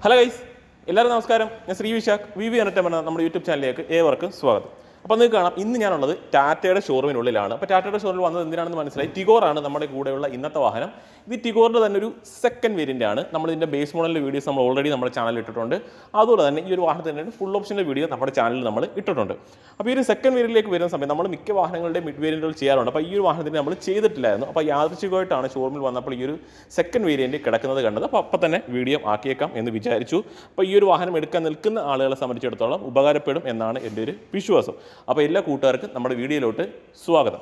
Hello guys, എല്ലാവരും നമസ്കാരം. ഞാൻ ശ്രീ വിശാഖ് VV എന്ന നമ്മുടെ യൂട്യൂബ് ചാനലിലേക്ക് ഏവർക്കും സ്വാഗതം. അപ്പോൾ നിങ്ങൾക്ക് കാണാം, ഇന്ന് ഞാനുള്ളത് ടാറ്റയുടെ ഷോറൂമിനുള്ളിലാണ്. അപ്പോൾ ടാറ്റയുടെ ഷോറൂമിൽ വന്നത് എന്തിനാണെന്ന് മനസ്സിലായി. ടിഗോറാണ് നമ്മുടെ കൂടെയുള്ള ഇന്നത്തെ വാഹനം. ഇത് ടിഗോറിൻ്റെ തന്നെ ഒരു സെക്കൻഡ് വേരിയൻ്റ് ആണ്. നമ്മളിതിൻ്റെ ബേസ് മോഡലിൻ്റെ വീഡിയോസ് നമ്മൾ ഓൾറെഡി നമ്മുടെ ചാനലിൽ ഇട്ടിട്ടുണ്ട്. അതുപോലെ തന്നെ ഈ ഒരു വാഹനത്തിൻ്റെ ഫുൾ ഓപ്ഷൻ്റെ വീഡിയോ നമ്മുടെ ചാനലിൽ നമ്മൾ ഇട്ടിട്ടുണ്ട്. അപ്പോൾ ഈ ഒരു സെക്കൻഡ് വേരിയൻറ്റിലേക്ക് വരുന്ന സമയത്ത് നമ്മൾ മിക്ക വാഹനങ്ങളുടെ മിഡ് വേരിയൻറ്റുകൾ ചെയ്യാറുണ്ട്. അപ്പോൾ ഈ ഒരു വാഹനത്തിന് നമ്മൾ ചെയ്തിട്ടില്ലായിരുന്നു. അപ്പോൾ യാദൃച്ഛികമായിട്ടാണ് ഷോറൂമിൽ വന്നപ്പോൾ ഈ ഒരു സെക്കൻഡ് വേരിയൻറ്റ് കിടക്കുന്നത് കണ്ടത്. അപ്പോൾ തന്നെ വീഡിയോ ആക്കിയേക്കാം എന്ന് വിചാരിച്ചു. അപ്പോൾ ഈ ഒരു വാഹനം എടുക്കാൻ നിൽക്കുന്ന ആളുകളെ സംബന്ധിച്ചിടത്തോളം ഉപകാരപ്പെടും എന്നാണ് എൻ്റെ ഒരു വിശ്വാസം. അപ്പോൾ എല്ലാ കൂട്ടുകാർക്കും നമ്മുടെ വീഡിയോയിലോട്ട് സ്വാഗതം.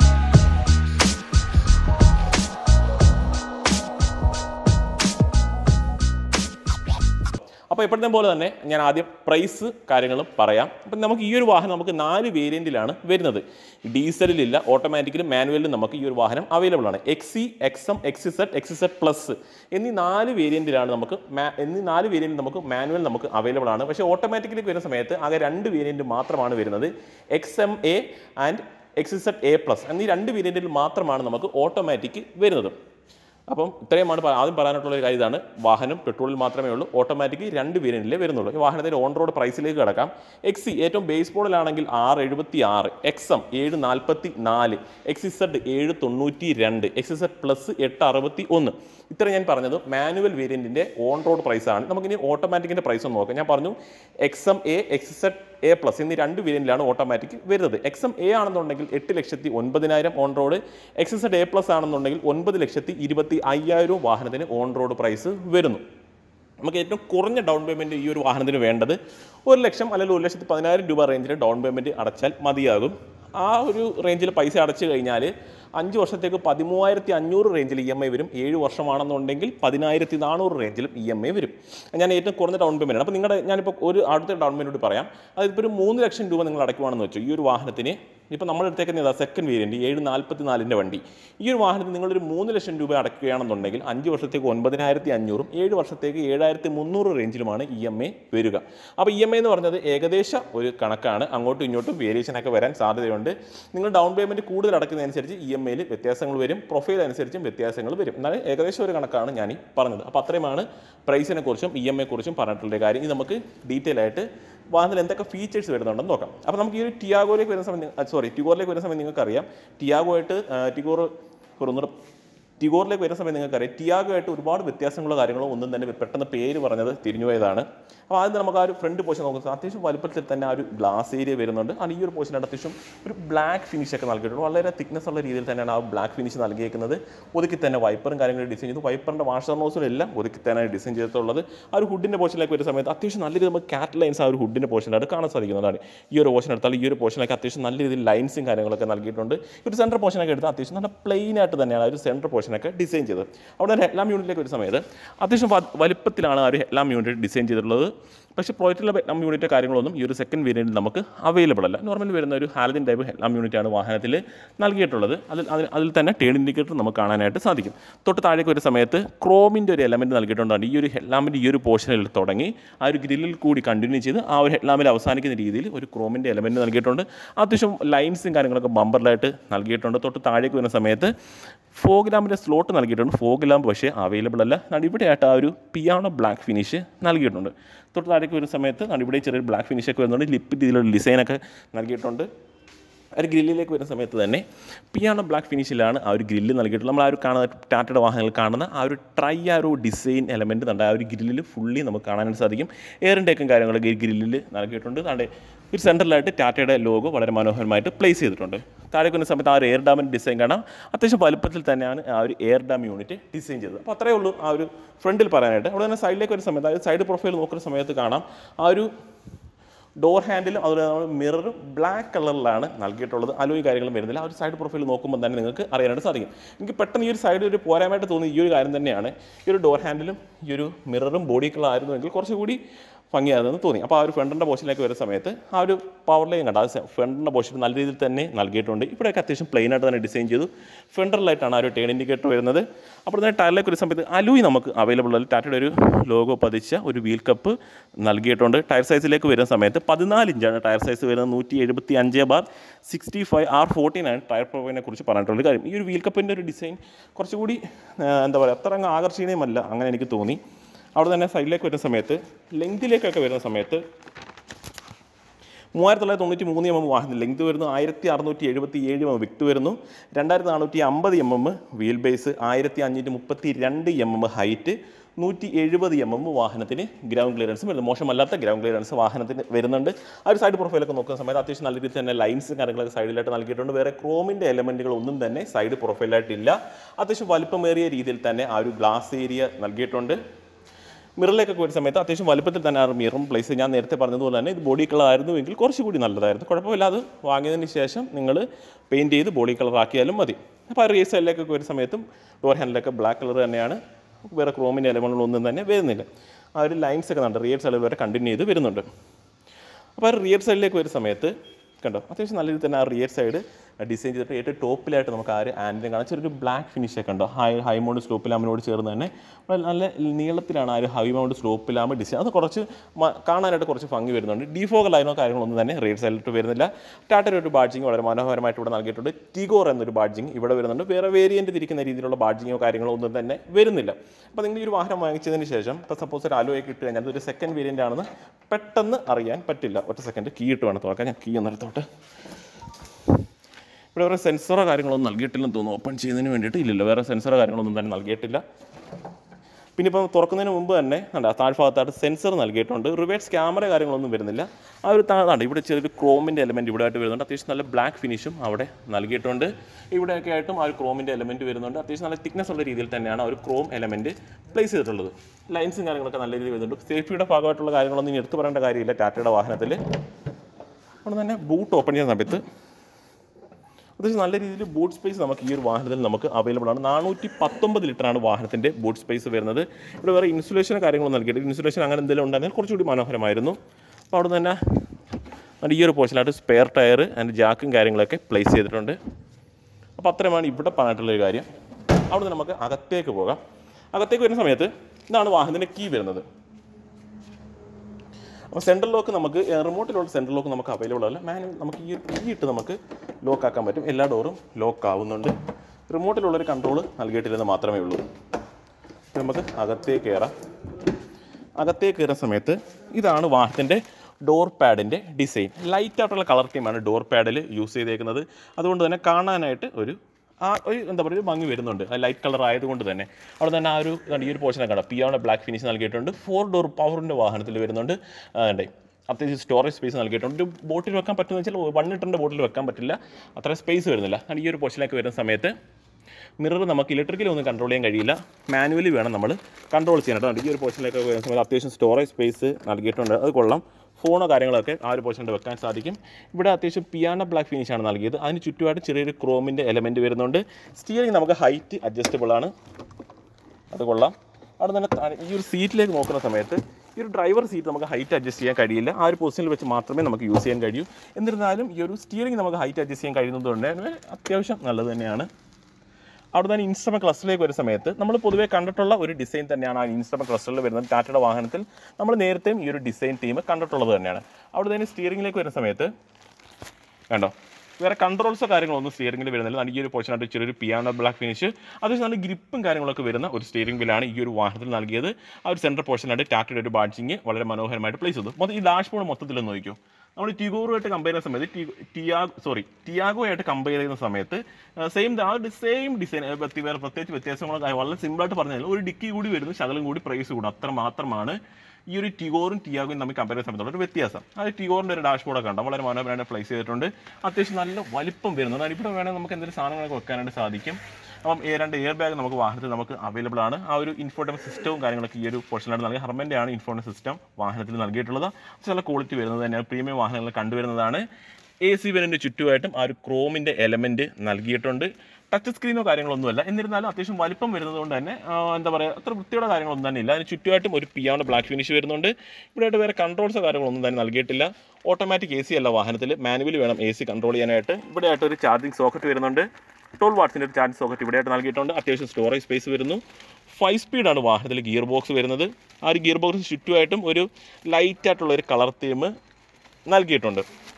അപ്പോൾ എപ്പോഴത്തെ പോലെ തന്നെ ഞാൻ ആദ്യം പ്രൈസ് കാര്യങ്ങളും പറയാം. അപ്പം നമുക്ക് ഈ ഒരു വാഹനം നമുക്ക് 4 വേരിയൻറ്റിലാണ് വരുന്നത്. ഡീസലിലില്ല, ഓട്ടോമാറ്റിക്കലും മാനുവലിലും നമുക്ക് ഈ ഒരു വാഹനം അവൈലബിൾ ആണ്. XE, XM, XZ, XZ plus എന്നീ 4 വേരിയൻറ്റിലാണ് നമുക്ക് നമുക്ക് മാനുവൽ നമുക്ക് അവൈലബിൾ ആണ്. പക്ഷേ ഓട്ടോമാറ്റിക്കിലേക്ക് വരുന്ന സമയത്ത് ആകെ 2 വേരിയൻറ്റ് മാത്രമാണ് വരുന്നത്. XMA ആൻഡ് XZA പ്ലസ് എന്നീ 2 വേരിയൻറ്റിൽ മാത്രമാണ് നമുക്ക് ഓട്ടോമാറ്റിക് വരുന്നത്. അപ്പം ഇത്രയുമാണ് ആദ്യം പറയാനായിട്ടുള്ള ഒരു കാര്യം. ഇതാണ് വാഹനം പെട്രോളിൽ മാത്രമേ ഉള്ളൂ, ഓട്ടോമാറ്റിക് 2 വേരിയൻറ്റിലേ വരുന്നുള്ളൂ. ഈ വാഹനത്തിൻ്റെ ഓൺ റോഡ് പ്രൈസിലേക്ക് കിടക്കാം. XE ഏറ്റവും ബേസ് മോഡലാണെങ്കിൽ 676, XM 744, XZ 792, XZ പ്ലസ് 861. ഇത്ര ഞാൻ പറഞ്ഞത് മാനുവൽ വേരിയൻറ്റിൻ്റെ ഓൺ റോഡ് പ്രൈസാണ്. നമുക്കിനി ഓട്ടോമാറ്റിക്കിൻ്റെ പ്രൈസ് ഒന്ന് നോക്കാം. ഞാൻ പറഞ്ഞു XMA, XZA പ്ലസ് എന്നീ 2 വേരിയൻറ്റിലാണ് ഓട്ടോമാറ്റിക് വരുന്നത്. XMA ആണെന്നുണ്ടെങ്കിൽ 8,09,000 ഓൺ റോഡ്, XZA പ്ലസ് ആണെന്നുണ്ടെങ്കിൽ 9,25,000 വാഹനത്തിന് ഓൺ റോഡ് പ്രൈസ് വരുന്നു. നമുക്ക് ഏറ്റവും കുറഞ്ഞ ഡൗൺ പേയ്മെൻറ്റ് ഈ ഒരു വാഹനത്തിന് വേണ്ടത് 1 ലക്ഷം അല്ലെങ്കിൽ 1,10,000 രൂപ റേഞ്ചിൽ ഡൗൺ പേയ്മെൻറ്റ് അടച്ചാൽ മതിയാകും. ആ ഒരു റേഞ്ചിൽ പൈസ അടച്ചു കഴിഞ്ഞാൽ 5 വർഷത്തേക്ക് 13,500 റേഞ്ചിൽ EMI വരും. 7 വർഷമാണെന്നുണ്ടെങ്കിൽ 10,400 റേഞ്ചിലും EMI വരും. ഞാൻ ഏറ്റവും കുറഞ്ഞ ഡൗൺ പേയ്മെൻറ്റ് ആണ്. അപ്പോൾ ഞാനിപ്പോൾ ഒരു അടുത്ത ഡൗൺ പേയ്മെൻറ്റ് പറയാം. അതിപ്പോൾ ഒരു 3 ലക്ഷം രൂപ നിങ്ങൾ അടയ്ക്കുവാണെന്ന് വെച്ചു. ഈ ഒരു വാഹനത്തിന് ഇപ്പോൾ നമ്മൾ എടുത്തേക്കുന്ന സെക്കൻഡ് വേരിയൻറ്റ് 744 വണ്ടി. ഈ ഒരു വാഹനത്തിന് നിങ്ങളൊരു 3 ലക്ഷം രൂപ അടയ്ക്കുകയാണെന്നുണ്ടെങ്കിൽ 5 വർഷത്തേക്ക് 9,500, 7 വർഷത്തേക്ക് 7,300 റേഞ്ചിലുമാണ് EMI വരിക. അപ്പോൾ EMI എന്ന് പറഞ്ഞത് ഏകദേശം ഒരു കണക്കാണ്. അങ്ങോട്ടും ഇങ്ങോട്ടും വേരിയേഷനൊക്കെ വരാൻ സാധ്യതയുണ്ട്. നിങ്ങൾ ഡൗൺ പേയ്മെൻറ്റ് കൂടുതൽ അടയ്ക്കുന്നതനുസരിച്ച് EMIയിൽ വ്യത്യാസങ്ങൾ വരും, പ്രൊഫൈൽ അനുസരിച്ചും വ്യത്യാസങ്ങൾ വരും. എന്നാലും ഏകദേശം ഒരു കണക്കാണ് ഞാൻ ഈ പറഞ്ഞത്. അപ്പോൾ അത്രയുമാണ് പ്രൈസിനെ കുറിച്ചും EMI കുറിച്ചും പറഞ്ഞിട്ടുള്ള കാര്യം. ഇത് നമുക്ക് ഡീറ്റെയിൽ ആയിട്ട് വാഹനത്തിൽ എന്തൊക്കെ ഫീച്ചേഴ്സ് വരുന്നുണ്ടെന്ന് നോക്കാം. അപ്പോൾ നമുക്ക് ഈ ഒരു ടിഗോറിലേക്ക് വരുന്ന സമയം നിങ്ങൾക്കറിയാം, ടിഗോറിലേക്ക് വരുന്ന സമയം നിങ്ങൾക്കറിയാം ടിയാഗോ ആയിട്ട് ഒരുപാട് വ്യത്യാസങ്ങളോ കാര്യങ്ങളോ ഒന്നും തന്നെ പെട്ടെന്ന് പേര് പറഞ്ഞത് തിരിഞ്ഞുപോയതാണ്. അപ്പോൾ ആദ്യം നമുക്ക് ആ ഒരു ഫ്രണ്ട് പോർഷൻ നോക്കുന്നത് അത്യാവശ്യം വലുപ്പത്തിൽ തന്നെ ആ ഒരു ഗ്ലാസ് ഏരിയ വരുന്നുണ്ട്. അത് ഈ ഒരു പോർഷനായിട്ട് അത്യാവശ്യം ഒരു ബ്ലാക്ക് ഫിനിഷൊക്കെ നൽകിയിട്ടുണ്ട്. വളരെ തിക്നെസ് ഉള്ള രീതിയിൽ തന്നെയാണ് ആ ബ്ലാക്ക് ഫിനിഷ് നൽകിയേക്കുന്നത്. ഒതുക്കി തന്നെ വൈപ്പറും കാര്യങ്ങളും ഡിസൈൻ ചെയ്തു. വൈപ്പറിൻ്റെ വാഷർ നോസിലും എല്ലാം ഒതുക്കി തന്നെ ഡിസൈൻ ചെയ്തിട്ടുള്ളത്. ആ ഒരു ഹുഡിൻ്റെ പോർഷനിലേക്ക് വരുന്ന സമയത്ത് അത്യാവശ്യം നല്ല രീതിയിൽ നമുക്ക് കാറ്റ് ലൈൻസ് ആ ഒരു ഹുഡിൻ്റെ പോർഷനായിട്ട് കാണാൻ സാധിക്കുന്നതാണ്. ഈ ഒരു പോർഷൻ എടുത്താൽ ഈ ഒരു പോർഷനൊക്കെ അത്യാവശ്യം നല്ല രീതിയിൽ ലൈൻസും കാര്യങ്ങളൊക്കെ നൽകിയിട്ടുണ്ട്. ഈ ഒരു സെൻറ്റർ പോർഷനൊക്കെ എടുത്താൽ അത്യാവശ്യം നല്ല പ്ലെയിൻ ആയിട്ട് തന്നെയാണ് ആ ഒരു സെൻറ്റർ പോർഷനൊക്കെ ഡിസൈൻ ചെയ്തത്. അവിടെ ഒരു ഹെഡ്ലാമ്പ് യൂണിറ്റിലേക്ക് ഒരു സമയത്ത് അത്യാവശ്യം വലുപ്പത്തിലാണ് ആ ഒരു ഹെഡ്ലാമ്പ് യൂണിറ്റ് ഡിസൈൻ ചെയ്തിട്ടുള്ളത്. പക്ഷേ പ്രോജക്റ്റിലെ ഹെഡ്ലാമ്പ് യൂണിറ്റ് കാര്യങ്ങളൊന്നും ഈ ഒരു സെക്കൻഡ് വേരിയൻറ്റിൽ നമുക്ക് അവൈലബിൾ അല്ല. നോർമലി വരുന്ന ഒരു ഹാലജൻ ടൈപ്പ് ഹെഡ്ലാമ്പ് യൂണിറ്റാണ് വാഹനത്തിൽ നൽകിയിട്ടുള്ളത്. അതിൽ തന്നെ ടേൺ ഇൻഡിക്കേറ്റർ നമുക്ക് കാണാനായിട്ട് സാധിക്കും. തൊട്ട് താഴേക്ക് ഒരു സമയത്ത് ക്രോമിൻ്റെ ഒരു എലമെൻറ്റ് നൽകിയിട്ടുണ്ടാണ്. ഈ ഒരു ഹെഡ്ലാമ്പിൻ്റെ ഈ ഒരു പോർഷനിൽ തുടങ്ങി ആ ഒരു ഗ്രില്ലിൽ കൂടി കണ്ടിന്യൂ ചെയ്ത് ആ ഒരു ഹെഡ്ലാമ്പിൽ അവസാനിക്കുന്ന രീതിയിൽ ഒരു ക്രോമിൻ്റെ എലമെൻറ്റ് നൽകിയിട്ടുണ്ട്. അത്യാവശ്യം ലൈൻസും കാര്യങ്ങളൊക്കെ ബമ്പറിലായിട്ട് നൽകിയിട്ടുണ്ട്. തൊട്ട് താഴേക്ക് വരുന്ന സമയത്ത് ഫോഗ് ലാമ്പിൻ്റെ സ്ലോട്ട് നൽകിയിട്ടുണ്ട്. ഫോഗ് ലാമ്പ് പക്ഷേ അവൈലബിൾ അല്ല. ഇവിടെയായിട്ട് ആ ഒരു പിയാനോ ബ്ലാക്ക് ഫിനിഷ് നൽകിയിട്ടുണ്ട്. തൊട്ട് താഴേക്ക് വരുന്ന സമയത്ത് ഇവിടെ ചെറിയൊരു ബ്ലാക്ക് ഫിനിഷൊക്കെ വരുന്നുണ്ട്. ലിപ്പ് രീതിയിലുള്ള ഡിസൈനൊക്കെ നൽകിയിട്ടുണ്ട്. ഒരു ഗ്രില്ലിലേക്ക് വരുന്ന സമയത്ത് തന്നെ പിയാനോ ബ്ലാക്ക് ഫിനിഷിലാണ് ആ ഒരു ഗ്രില്ല് നൽകിയിട്ടുള്ളത്. നമ്മൾ ആ ഒരു കാണുന്ന ടാറ്റയുടെ വാഹനങ്ങൾ കാണുന്ന ആ ഒരു ട്രൈ ഡിസൈൻ എലമെൻറ്റ് ഉണ്ട്. ആ ഒരു ഗ്രില്ലിൽ ഫുള്ളി നമുക്ക് കാണാനായിട്ട് സാധിക്കും. എയറിൻ്റെയൊക്കെ കാര്യങ്ങളൊക്കെ ഈ ഗ്രില്ലിൽ നൽകിയിട്ടുണ്ട്. അവിടെ ഒരു സെൻറ്ററിലായിട്ട് ടാറ്റയുടെ ലോഗോ വളരെ മനോഹരമായിട്ട് പ്ലേസ് ചെയ്തിട്ടുണ്ട്. താഴേക്ക് വരുന്ന സമയത്ത് ആ ഒരു എയർ ഡാമിൻ്റെ ഡിസൈൻ കാണാം. അത്യാവശ്യം വലുപ്പത്തിൽ തന്നെയാണ് ആ ഒരു എയർ ഡാം യൂണിറ്റ് ഡിസൈൻ ചെയ്തത്. അപ്പോൾ അത്രയേ ഉള്ളൂ ആ ഒരു ഫ്രണ്ടിൽ പറയാനായിട്ട്. അവിടെ തന്നെ സൈഡിലേക്ക് വരുന്ന സമയത്ത് അതായത് സൈഡ് പ്രൊഫൈൽ നോക്കുന്ന സമയത്ത് കാണാം ആ ഒരു ഡോർ ഹാൻഡിലും അതുപോലെ നമ്മൾ മിററും ബ്ലാക്ക് കളറിലാണ് നൽകിയിട്ടുള്ളത്. അലോയ് കാര്യങ്ങളും വരുന്നില്ല. ആ ഒരു സൈഡ് പ്രൊഫൈൽ നോക്കുമ്പോൾ തന്നെ നിങ്ങൾക്ക് അറിയാനായിട്ട് സാധിക്കും. എനിക്ക് പെട്ടെന്ന് ഈ ഒരു സൈഡിൽ ഒരു പോരായ്മയായിട്ട് തോന്നി ഈ ഒരു കാര്യം തന്നെയാണ്. ഈ ഒരു ഡോർ ഹാൻഡിലും ഈ ഒരു മിററും ബോഡി കളർ ആയിരുന്നുവെങ്കിൽ കുറച്ചുകൂടി ഭംഗിയാണെന്ന് തോന്നി. അപ്പോൾ ആ ഒരു ഫ്രണ്ടിൻ്റെ പോർഷനിലേക്ക് വരുന്ന സമയത്ത് ആ ഒരു പവർ ലൈൻ കണ്ട അത് ഫ്രണ്ടിൻ്റെ പോർഷൻ നല്ല രീതിയിൽ തന്നെ നൽകിയിട്ടുണ്ട്. ഇവിടെയൊക്കെ അത്യാവശ്യം പ്ലെയിൻ ആയിട്ട് തന്നെ ഡിസൈൻ ചെയ്തു. ഫ്രണ്ടറിലായിട്ടാണ് ആ ഒരു ടേൺ ഇൻഡിക്കേറ്റർ വരുന്നത്. അപ്പോൾ തന്നെ ടയറിലേക്ക് ഒരു സമയത്ത് അലോയ് നമുക്ക് അവൈലബിൾ അല്ല. ടാറ്റയുടെ ഒരു ലോഗോ പതിച്ച ഒരു വീൽ കപ്പ് നൽകിയിട്ടുണ്ട്. ടയർ സൈസിലേക്ക് വരുന്ന സമയത്ത് 14 ഇഞ്ചാണ് ടയർ സൈസ് വരുന്നത്. 175/65 R14 ആണ് ടയർ പ്രൊഫൈലിനെ കുറിച്ച് പറഞ്ഞിട്ടുള്ള കാര്യം. ഈ ഒരു വീൽ കപ്പിൻ്റെ ഒരു ഡിസൈൻ കുറച്ചുകൂടി എന്താ പറയുക അത്ര അങ്ങ് ആകർഷണീയമല്ല അങ്ങനെ എനിക്ക് തോന്നി. അവിടെ തന്നെ സൈഡിലേക്ക് വരുന്ന സമയത്ത് ലെങ്തിലേക്കൊക്കെ വരുന്ന സമയത്ത് 3993 mm വാഹനം ലെങ്ത് വരുന്നു, 1677 mm വിക്ത് വരുന്നു, 2450 mm wheel base, 1532 mm height, 170 mm വാഹനത്തിന് ഗ്രൗണ്ട് ക്ലിയറൻസ് വരുന്നു. മോശമല്ലാത്ത ഗ്രൗണ്ട് ക്ലിയറൻസ് വാഹനത്തിന് വരുന്നുണ്ട്. ആ ഒരു സൈഡ് പ്രൊഫൈലൊക്കെ നോക്കുന്ന സമയത്ത് അത്യാവശ്യം നല്ല രീതിയിൽ തന്നെ ലൈൻസും കാര്യങ്ങളൊക്കെ സൈഡിലായിട്ട് നൽകിയിട്ടുണ്ട്. വേറെ ക്രോമിൻ്റെ എലമെൻറ്റുകൾ ഒന്നും തന്നെ സൈഡ് പ്രൊഫൈലായിട്ടില്ല. അത്യാവശ്യം വലുപ്പമേറിയ രീതിയിൽ തന്നെ ആ ഒരു ഗ്ലാസ് ഏരിയ നൽകിയിട്ടുണ്ട്. മിററിലേക്കൊക്കെ വരുന്ന സമയത്ത് അത്യാവശ്യം വലുപ്പത്തിൽ തന്നെ ആ മിററും പ്ലേസ് ഞാൻ നേരത്തെ പറഞ്ഞതുപോലെ തന്നെ ഇത് ബോഡി കളർ ആയിരുന്നുവെങ്കിൽ കുറച്ചുകൂടി നല്ലതായിരുന്നു. കുഴപ്പമില്ല, അത് വാങ്ങിയതിന് ശേഷം നിങ്ങൾ പെയിൻറ്റ് ചെയ്ത് ബോഡി കളർ ആക്കിയാലും മതി. അപ്പോൾ ആ റേസ് സൈഡിലേക്കൊക്കെ വരുന്ന സമയത്തും ഡോർ ഹാൻഡിലൊക്കെ ബ്ലാക്ക് കളർ തന്നെയാണ്, വേറെ ക്രോമിൻ്റെ എലമെൻറ്റുകളൊന്നും തന്നെ വരുന്നില്ല. ആ ഒരു ലൈൻസൊക്കെ ഉണ്ട് റിയർ സൈഡിൽ വരെ കണ്ടിന്യൂ ചെയ്ത് വരുന്നുണ്ട്. അപ്പോൾ ആ റിയർ സൈഡിലേക്ക് വരുന്ന സമയത്ത് കണ്ടോ അത്യാവശ്യം നല്ല രീതിയിൽ തന്നെ ആ റിയർ സൈഡ് ഡിസൈൻ ചെയ്തിട്ട് ഏറ്റവും ടോപ്പിലായിട്ട് നമുക്ക് ആ ഒരു ആൻഡിനെ കാണാം. ചെറിയൊരു ബ്ലാക്ക് ഫിനിഷൊക്കെ ഉണ്ടോ ഹൈ മൗണ്ട് സ്ലോപ്പ് ലാമ്പിനോട് ചേർന്ന് തന്നെ നല്ല നീളത്തിലാണ് ആ ഒരു high mount stop lamp design. അത് കുറച്ച് കാണാനായിട്ട് കുറച്ച് ഭംഗി വരുന്നുണ്ട്. ഡിഫോഗർ ലൈനോ കാര്യങ്ങളൊന്നും തന്നെ റിയർ സൈഡിലിട്ട് വരുന്നില്ല. ടാറ്റയുടെ ഒരു ബാഡ്ജിങ് വളരെ മനോഹരമായിട്ട് ഇവിടെ നൽകിയിട്ടുണ്ട്. ടിഗോർ എന്നൊരു ബാഡ്ജിങ് ഇവിടെ വരുന്നുണ്ട്. വേറെ വേരിയൻറ്റ് തിരിക്കുന്ന രീതിയിലുള്ള ബാഡ്ജിങ്ങോ കാര്യങ്ങളോ ഒന്നും തന്നെ വരുന്നില്ല. അപ്പോൾ നിങ്ങൾ ഈ ഒരു വാഹനം വാങ്ങിച്ചതിന് ശേഷം ഇപ്പോൾ സപ്പോസ് ഒരു അലോയൊക്കെ ഇട്ട് കഴിഞ്ഞാൽ അതൊരു സെക്കൻഡ് വേരിയൻ്റ് ആണെന്ന് പെട്ടെന്ന് അറിയാൻ പറ്റില്ല. ഒറ്റ സെക്കൻഡ് കീ ഇട്ട് വേണം തുറക്കാൻ. ഞാൻ കീ ഒന്നെടുത്തോട്ട്. ഇവിടെ വേറെ സെൻസറോ കാര്യങ്ങളൊന്നും നൽകിയിട്ടില്ലെന്ന് തോന്നുന്നു. ഓപ്പൺ ചെയ്യുന്നതിന് വേണ്ടിയിട്ട് ഇല്ലല്ലോ, വേറെ സെൻസറോ കാര്യങ്ങളൊന്നും തന്നെ നൽകിയിട്ടില്ല. പിന്നെ ഇപ്പോൾ തുറക്കുന്നതിന് മുമ്പ് തന്നെ താഴ്ഭാഗത്തായിട്ട് സെൻസർ നൽകിയിട്ടുണ്ട്. റിവേഴ്സ് ക്യാമറ കാര്യങ്ങളൊന്നും വരുന്നില്ല. ആ ഒരു താഴാണ് ഇവിടെ ചെറിയൊരു ക്രോമിൻ്റെ എലമെൻറ്റ് ഇവിടെ ആയിട്ട് വരുന്നുണ്ട്. അത്യാവശ്യം നല്ല ബ്ലാക്ക് ഫിനിഷും അവിടെ നൽകിയിട്ടുണ്ട്. ഇവിടെയൊക്കെ ആയിട്ടും ആ ഒരു ക്രോമിൻ്റെ എലമെൻറ്റ് വരുന്നുണ്ട്. അത്യാവശ്യം നല്ല തിക്നെസ് ഉള്ള രീതിയിൽ തന്നെയാണ് ആ ഒരു ക്രോം എലമെൻറ്റ് പ്ലേസ് ചെയ്തിട്ടുള്ളത്. ലൈൻസും കാര്യങ്ങളൊക്കെ നല്ല രീതിയിൽ വരുന്നുണ്ട്. സേഫ്റ്റിയുടെ ഭാഗമായിട്ടുള്ള കാര്യങ്ങളൊന്നും ഇനി എടുത്തു പറയേണ്ട കാര്യമില്ല ടാറ്റയുടെ വാഹനത്തിൽ. അതുകൊണ്ട് തന്നെ ബൂട്ട് ഓപ്പൺ ചെയ്യുന്ന സമയത്ത് അത്യാവശ്യം നല്ല രീതിയിൽ ബൂട്ട് സ്പേസ് നമുക്ക് ഈ ഒരു വാഹനത്തിൽ നമുക്ക് അവൈലബിൾ ആണ്. 419 ലിറ്ററാണ് വാഹനത്തിൻ്റെ ബൂട്ട് സ്പേസ് വരുന്നത്. ഇവിടെ വേറെ ഇൻസുലേഷൻ കാര്യങ്ങളൊന്നും നൽകിയിട്ട് ഇൻസുലേഷൻ അങ്ങനെ എന്തെങ്കിലും ഉണ്ടായിരുന്നെങ്കിൽ കുറച്ചുകൂടി മനോഹരമായിരുന്നു. അപ്പോൾ അവിടെ തന്നെ ഈ ഒരു പോർഷനായിട്ട് സ്പെയർ ടയർ ആൻഡ് ജാക്കും കാര്യങ്ങളൊക്കെ പ്ലേസ് ചെയ്തിട്ടുണ്ട്. അപ്പോൾ അത്രയുമാണ് ഇവിടെ പറഞ്ഞിട്ടുള്ളൊരു കാര്യം. അവിടെ നിന്ന് നമുക്ക് അകത്തേക്ക് പോകാം. അകത്തേക്ക് വരുന്ന സമയത്ത് ഇതാണ് വാഹനത്തിൻ്റെ കീ വരുന്നത്. അപ്പോൾ സെൻട്രൽ ലോക്ക് നമുക്ക് റിമോട്ടിലുള്ള സെൻട്രൽ ലോക്ക് നമുക്ക് അവൈലബിൾ അല്ല. നമുക്ക് ഈ കീ ഇട്ട് നമുക്ക് ലോക്ക് ആക്കാൻ പറ്റും. എല്ലാ ഡോറും ലോക്ക് ആവുന്നുണ്ട്. റിമോട്ടിലുള്ളൊരു കൺട്രോൾ നൽകിയിട്ടില്ലെന്ന് മാത്രമേ ഉള്ളൂ. നമുക്ക് അകത്തേക്ക് കയറാം. അകത്തേക്ക് കയറുന്ന സമയത്ത് ഇതാണ് വാഹനത്തിൻ്റെ ഡോർ പാഡിൻ്റെ ഡിസൈൻ. ലൈറ്റായിട്ടുള്ള കളർ തീമാണ് ഡോർ പാഡിൽ യൂസ് ചെയ്തേക്കുന്നത്. അതുകൊണ്ട് തന്നെ കാണാനായിട്ട് ഒരു എന്താ പറയുക ഒരു ഭംഗി വരുന്നുണ്ട്. ലൈറ്റ് കളർ ആയതുകൊണ്ട് തന്നെ അവിടെ തന്നെ ആ ഒരു ഈ ഒരു പോർഷനൊക്കെ കാണാം. പിയാനോ ബ്ലാക്ക് ഫിനിഷ് നൽകിയിട്ടുണ്ട്. 4 ഡോർ പവറിൻ്റെ വാഹനത്തിൽ വരുന്നുണ്ട്. അത്യാവശ്യം സ്റ്റോറേജ് സ്പേസ് നൽകിയിട്ടുണ്ട്. ഒരു ബോട്ടിൽ വെക്കാൻ പറ്റുമെന്ന് വെച്ചാൽ 1 ലിറ്ററിൻ്റെ ബോട്ടിൽ വെക്കാൻ പറ്റില്ല, അത്ര സ്പേസ് വരുന്നില്ല. ഈ ഒരു പോർഷനിലേക്ക് വരുന്ന സമയത്ത് മിറർ നമുക്ക് ഇലക്ട്രിക്കലി ഒന്നും കൺട്രോൾ ചെയ്യാൻ കഴിയില്ല, മാനുവലി വേണം നമ്മൾ കൺട്രോൾ ചെയ്യാനായിട്ട്. ഈ ഒരു പോർഷനിലേക്ക് വരുന്ന സമയത്ത് അത്യാവശ്യം സ്റ്റോറേജ് സ്പേസ് നൽകിയിട്ടുണ്ട്. അത് കൊള്ളാം. ഫോണോ കാര്യങ്ങളൊക്കെ ആ ഒരു പോർഷനിൽ വെക്കാൻ സാധിക്കും. ഇവിടെ അത്യാവശ്യം പിയാനോ ബ്ലാക്ക് ഫിനിഷാണ് നൽകിയത്. അതിന് ചുറ്റുമായിട്ട് ചെറിയൊരു ക്രോമിൻ്റെ എലമെൻറ്റ് വരുന്നുണ്ട്. സ്റ്റിയറിംഗ് നമുക്ക് ഹൈറ്റ് അഡ്ജസ്റ്റബിൾ ആണ്, അത് കൊള്ളാം. അവിടെ തന്നെ ഈ ഒരു സീറ്റിലേക്ക് നോക്കുന്ന സമയത്ത് ഈ ഒരു ഡ്രൈവർ സീറ്റ് നമുക്ക് ഹൈറ്റ് അഡ്ജസ്റ്റ് ചെയ്യാൻ കഴിയില്ല. ആ ഒരു പൊസിഷനിൽ വെച്ച് മാത്രമേ നമുക്ക് യൂസ് ചെയ്യാൻ കഴിയൂ. എന്നിരുന്നാലും ഈ ഒരു സ്റ്റിയറിംഗ് നമുക്ക് ഹൈറ്റ് അഡ്ജസ്റ്റ് ചെയ്യാൻ കഴിയുന്നത് കൊണ്ട് തന്നെ അത്യാവശ്യം നല്ലത് തന്നെയാണ്. അവിടെ തന്നെ ഇൻസ്ട്രുമെൻറ്റ് ക്ലസ്റ്ററിലേക്ക് വരുന്ന സമയത്ത് നമ്മൾ പൊതുവേ കണ്ടിട്ടുള്ള ഒരു ഡിസൈൻ തന്നെയാണ് ആ ഇൻസ്ട്രുമെൻറ്റ് ക്ലസ്റ്ററിൽ വരുന്നത്. ടാറ്റയുടെ വാഹനത്തിൽ നമ്മൾ നേരത്തെയും ഈ ഒരു ഡിസൈൻ തീം കണ്ടിട്ടുള്ളത് തന്നെയാണ്. അവിടെ തന്നെ സ്റ്റിയറിംഗിലേക്ക് വരുന്ന സമയത്ത് കണ്ടോ വേറെ കൺട്രോൾസോ കാര്യങ്ങളൊന്നും സ്റ്റിയറിംഗിൽ വരുന്നില്ല. ഈ ഒരു പോർഷനായിട്ട് ചെറിയൊരു പിയാനോ ബ്ലാക്ക് ഫിനിഷ്, അത്യാവശ്യം നല്ല ഗ്രിപ്പും കാര്യങ്ങളൊക്കെ വരുന്ന ഒരു സ്റ്റിയറിംഗ് വീലാണ് ഈ ഒരു വാഹനത്തിൽ നൽകിയത്. ആ ഒരു സെൻട്രൽ പോർഷനായിട്ട് ടാറ്റയുടെ ഒരു ബാഡ്ജിങ് വളരെ മനോഹരമായിട്ട് പ്ലേസ് ചെയ്തു. മൊത്തം ഈ ഡാഷ്ബോർഡ് മൊത്തത്തിലൊന്ന് നോക്കിയോ. നമ്മൾ ടിഗോറുമായിട്ട് കമ്പയർ ചെയ്യുന്ന സമയത്ത് ടിയാഗോയായിട്ട് കമ്പയർ ചെയ്യുന്ന സമയത്ത് സെയിം ഡിസൈൻ വേറെ പ്രത്യേകിച്ച് വ്യത്യാസങ്ങളൊക്കെ വളരെ സിമ്പിളായിട്ട് പറഞ്ഞാൽ ഒരു ഡിക്കി കൂടി വരുന്നു, ശകലം കൂടി പ്രൈസ് കൂടും, അത്ര മാത്രമാണ് ഈ ഒരു ടിഗോറും ടിയാഗോയും തമ്മിൽ കമ്പയർ ചെയ്യുന്ന സമയത്തുള്ള ഒരു വ്യത്യാസം. അത് ടിഗോറിൻ്റെ ഒരു ഡാഷ്ബോർഡൊക്കെ ഉണ്ട്, വളരെ മനോഹരമായിട്ട് പ്ലേസ് ചെയ്തിട്ടുണ്ട്. അത്യാവശ്യം നല്ല വലിപ്പം വരുന്നുണ്ട്. ഇവിടെ വേണമെങ്കിൽ നമുക്ക് എന്തെങ്കിലും സാധനങ്ങളൊക്കെ വെക്കാനായിട്ട് സാധിക്കും. അപ്പം 2 എയർ ബാഗ് നമുക്ക് വാഹനത്തിൽ നമുക്ക് അവൈലബിൾ ആണ്. ആ ഒരു ഇൻഫോർട്ടൈൻമെൻറ്റ് സിസ്റ്റവും കാര്യങ്ങളൊക്കെ ഈ ഒരു പോർഷനിലാണ് നൽകി. ഹർമൻ്റെ ആണ് ഇൻഫോർട്ടൈൻമെൻറ്റ് സിസ്റ്റം വാഹനത്തിൽ നൽകിയിട്ടുള്ളത്. നല്ല ക്വാളിറ്റി വരുന്നത് തന്നെയാണ്, പ്രീമിയം വാഹനങ്ങൾ കണ്ടുവരുന്നതാണ്. AC വെരിൻ്റെ ചുറ്റുമായിട്ടും ആ ഒരു ക്രോമിൻ്റെ എലമെൻറ്റ് നൽകിയിട്ടുണ്ട്. ടച്ച് സ്ക്രീനോ കാര്യങ്ങളൊന്നുമല്ല, എന്നിരുന്നാലും അത്യാവശ്യം വലിപ്പം വരുന്നതുകൊണ്ട് തന്നെ എന്താ പറയുക അത്ര വൃത്തിയുടെ കാര്യങ്ങളൊന്നും തന്നെ ഇല്ല. അതിന് ചുറ്റുമായിട്ടും ഒരു പിയാനോ ബ്ലാക്ക് ഫിനിഷ് വരുന്നുണ്ട്. ഇവിടെയായിട്ട് വേറെ കൺട്രോൾസോ കാര്യങ്ങളൊന്നും തന്നെ നൽകിയിട്ടില്ല. ഓട്ടോമാറ്റിക് AC അല്ല വാഹനത്തിൽ, മാനുവലി വേണം AC കൺട്രോൾ ചെയ്യാനായിട്ട്. ഇവിടെയായിട്ട് ഒരു ചാർജിങ് സോക്കറ്റ് വരുന്നുണ്ട്. 12 വാട്ട്സിൻ്റെ ഒരു ചാർജ് സോക്കറ്റ് ഇവിടെയായിട്ട് നൽകിയിട്ടുണ്ട്. അത്യാവശ്യം സ്റ്റോറേജ് സ്പേസ് വരുന്നു. 5 സ്പീഡാണ് വാഹനത്തിൽ ഗിയർ ബോക്സ് വരുന്നത്. ആ ഒരു ഗിയർ ബോക്സിന് ചുറ്റുമായിട്ടും ഒരു ലൈറ്റായിട്ടുള്ള ഒരു കളർ തീം നൽകിയിട്ടുണ്ട്.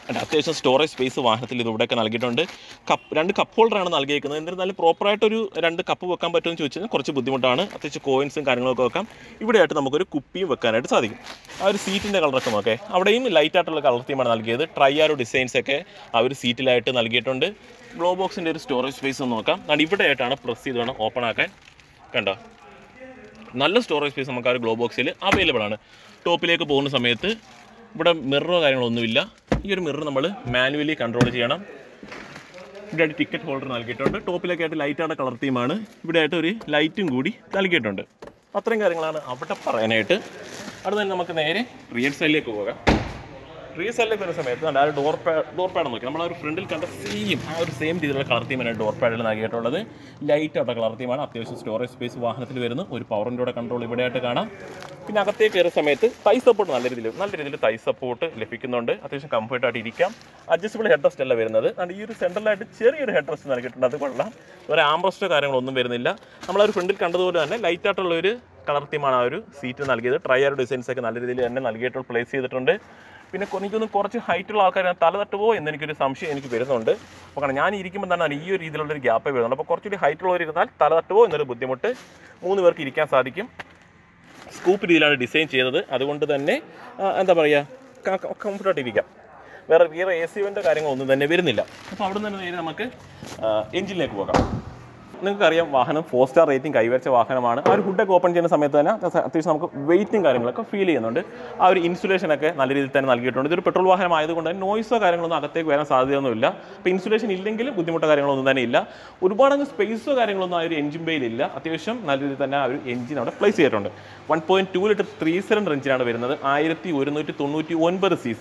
അത്യാവശ്യം സ്റ്റോറേജ് സ്പേസ് വാഹനത്തിൽ ഇവിടെയൊക്കെ നൽകിയിട്ടുണ്ട്. രണ്ട് കപ്പ് ഹോൾഡറാണ് നൽകിയിരിക്കുന്നത്. എന്നിരുന്നാലും പ്രോപ്പറായിട്ടൊരു 2 കപ്പ് വെക്കാൻ പറ്റുമെന്ന് ചോദിച്ചാൽ കുറച്ച് ബുദ്ധിമുട്ടാണ്. അത്യാവശ്യം കോയിൻസും കാര്യങ്ങളൊക്കെ വെക്കാം. ഇവിടെയായിട്ട് നമുക്കൊരു കുപ്പിയും വെക്കാനായിട്ട് സാധിക്കും. ആ ഒരു സീറ്റിൻ്റെ കളറൊക്കെ നോക്കേ, അവിടെയും ലൈറ്റായിട്ടുള്ള കളർ തീമാണ് നൽകിയത്. ട്രൈയാരോ ഡിസൈൻസൊക്കെ ആ ഒരു സീറ്റിലായിട്ട് നൽകിയിട്ടുണ്ട്. ഗ്ലോ ബോക്സിൻ്റെ ഒരു സ്റ്റോറേജ് സ്പേസ് ഒന്ന് നോക്കാം. അതുകൊണ്ട് ഇവിടെയായിട്ടാണ് പ്രസ് ചെയ്ത് വേണം ഓപ്പൺ ആക്കാൻ. കണ്ടോ, നല്ല സ്റ്റോറേജ് സ്പേസ് നമുക്ക് ആ ഒരു ഗ്ലോ ബോക്സിൽ അവൈലബിൾ ആണ്. ടോപ്പിലേക്ക് പോകുന്ന സമയത്ത് ഇവിടെ മിററോ കാര്യങ്ങളൊന്നുമില്ല. ഈ ഒരു മിറർ നമ്മൾ മാനുവലി കൺട്രോൾ ചെയ്യണം. ഇവിടെ ടിക്കറ്റ് ഹോൾഡർ നൽകിയിട്ടുണ്ട്. ടോപ്പിലൊക്കെ ആയിട്ട് ലൈറ്റാണ് കളർ തീമാണ്. ഇവിടെ ആയിട്ട് ഒരു ലൈറ്റും കൂടി നൽകിയിട്ടുണ്ട്. അത്രയും കാര്യങ്ങളാണ് അവിടെ പറയാനായിട്ട്. അവിടെ തന്നെ നമുക്ക് നേരെ റിയർ സൈഡിലേക്ക് പോകാം. റിയർ സൈഡിലേക്ക് വരുന്ന സമയത്ത് ആ ഒരു ഡോർ പാഡ് നോക്കി നമ്മൾ ആ ഒരു ഫ്രണ്ടിൽ കണ്ട സെയിം രീതിയിലുള്ള കളർ തീമാണ് ഡോർ പാഡിൽ നൽകിയിട്ടുള്ളത്. ലൈറ്റായിട്ട് കളർ തീമാണ്. അത്യാവശ്യം സ്റ്റോറേജ് സ്പേസ് വാഹനത്തിൽ വരുന്നു. ഒരു പവറിൻ്റെ കൺട്രോൾ ഇവിടെയായിട്ട് കാണാം. പിന്നെ അകത്തേക്ക് കയറുന്ന സമയത്ത് തൈ സപ്പോർട്ട് നല്ല രീതിയിൽ തൈ സപ്പോർട്ട് ലഭിക്കുന്നുണ്ട്. അത്യാവശ്യം കംഫർട്ടായിട്ട് ഇരിക്കാം. അഡ്ജസ്റ്റബിൾ ഹെഡ് റെസ്റ്റ് അല്ല വരുന്നത്. ഈ ഒരു സെൻട്രലായിട്ട് ചെറിയൊരു ഹെഡ് റെസ്റ്റ് നൽകിയിട്ടുണ്ട്. അത് കൊള്ളാം. ഒരു ആംബ്രസ്റ്റോ കാര്യങ്ങളൊന്നും വരുന്നില്ല. നമ്മളൊരു ഫ്രണ്ടിൽ കണ്ടതുപോലെ തന്നെ ലൈറ്റായിട്ടുള്ളൊരു കളർ തീമാണ് ആ ഒരു സീറ്റ് നൽകിയത്. ട്രൈയാരോ ഡിസൈൻസൊക്കെ നല്ല രീതിയിൽ തന്നെ നൽകിയിട്ട് പ്ലേസ് ചെയ്തിട്ടുണ്ട്. പിന്നെ എനിക്കൊന്നും കുറച്ച് ഹൈറ്റുള്ള ആൾക്കാർ തല തട്ടുമോ എന്നെനിക്കൊരു സംശയം എനിക്ക് വരുന്നുണ്ട്. അപ്പോൾ കാരണം ഞാൻ ഇരിക്കുമ്പോൾ തന്നെ ഈ ഒരു രീതിയിലുള്ളൊരു ഗ്യാപ്പേ വരുന്നുണ്ട്. അപ്പോൾ കുറച്ചുകൂടി ഹൈറ്റുള്ളവർ ഇരുന്നാൽ തല തട്ടുമോ എന്നൊരു ബുദ്ധിമുട്ട്. 3 പേർക്ക് ഇരിക്കാൻ സാധിക്കും. സ്കൂപ്പ് രീതിയിലാണ് ഡിസൈൻ ചെയ്തത്. അതുകൊണ്ട് തന്നെ എന്താ പറയുക, കംഫർട്ടായിട്ട് ഇരിക്കാം. വേറെ AC വെൻ്റെ കാര്യങ്ങളൊന്നും തന്നെ വരുന്നില്ല. അപ്പോൾ അവിടെ നിന്ന് നേരെ നമുക്ക് എഞ്ചിനിലേക്ക് പോകാം. നിങ്ങൾക്കറിയാം വാഹനം 4 സ്റ്റാർ റേറ്റിംഗ് കൈവരിച്ച വാഹനമാണ്. ആ ഒരു ഹുഡൊക്കെ ഓപ്പൺ ചെയ്യുന്ന സമയത്ത് തന്നെ അത്യാവശ്യം നമുക്ക് വെയിറ്റും കാര്യങ്ങളൊക്കെ ഫീൽ ചെയ്യുന്നുണ്ട്. ആ ഒരു ഇൻസുലേഷനൊക്കെ നല്ല രീതിയിൽ തന്നെ നൽകിയിട്ടുണ്ട്. ഇതൊരു പെട്രോൾ വാഹനം ആയതുകൊണ്ട് തന്നെ നോയ്സോ കാര്യങ്ങളൊന്നും അകത്തേക്ക് വരാൻ സാധ്യതയൊന്നുമില്ല. അപ്പോൾ ഇൻസുലേഷൻ ഇല്ലെങ്കിലും ബുദ്ധിമുട്ടോ കാര്യങ്ങളൊന്നും തന്നെ ഇല്ല. ഒരുപാടങ്ങ് സ്പേസോ കാര്യങ്ങളൊന്നും ആ ഒരു എഞ്ചിൻ ബേയിലില്ല. അത്യാവശ്യം നല്ല രീതിയിൽ തന്നെ ആ ഒരു എഞ്ചിൻ അവിടെ പ്ലേസ് ചെയ്തിട്ടുണ്ട്. 1.2 ലിറ്റർ 3 സിലിണ്ടർ എഞ്ചിനാണ് വരുന്നത്. 1199 cc,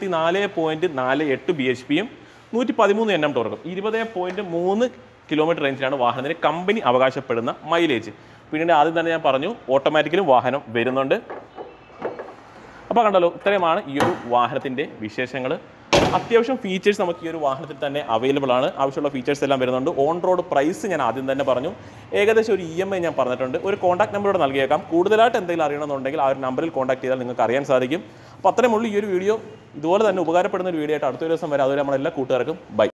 84.48 bhp, 113 Nm ടോർക്കും, 20.3 കിലോമീറ്റർ റേഞ്ചിലാണ് വാഹനത്തിന് കമ്പനി അവകാശപ്പെടുന്ന മൈലേജ്. പിന്നീട് ആദ്യം തന്നെ ഞാൻ പറഞ്ഞു ഓട്ടോമാറ്റിക്കലും വാഹനം വരുന്നുണ്ട്. അപ്പോൾ കണ്ടല്ലോ, ഇത്രയുമാണ് ഈ ഒരു വാഹനത്തിൻ്റെ വിശേഷങ്ങൾ. അത്യാവശ്യം ഫീച്ചേഴ്സ് നമുക്ക് ഈ ഒരു വാഹനത്തിൽ തന്നെ അവൈലബിൾ ആണ്. ആവശ്യമുള്ള ഫീച്ചേഴ്സ് എല്ലാം വരുന്നുണ്ട്. ഓൺ റോഡ് പ്രൈസ് ഞാൻ ആദ്യം തന്നെ പറഞ്ഞു. ഏകദേശം ഒരു EMI ഞാൻ പറഞ്ഞിട്ടുണ്ട്. ഒരു കോൺടാക്ട് നമ്പറോട് നൽകിയേക്കാം. കൂടുതലായിട്ട് എന്തെങ്കിലും അറിയണമെന്നുണ്ടെങ്കിൽ ആ ഒരു നമ്പറിൽ കോൺടാക്ട് ചെയ്താൽ നിങ്ങൾക്ക് അറിയാൻ സാധിക്കും. അപ്പോൾ അത്രയും ഉള്ളൂ ഈ ഒരു വീഡിയോ. ഇതുപോലെ തന്നെ ഉപകാരപ്പെടുന്ന ഒരു വീഡിയോ ആയിട്ട് അടുത്ത ദിവസം വരെ. അതുവരെ നമ്മളെല്ലാ കൂട്ടുകാർക്കും ബൈ.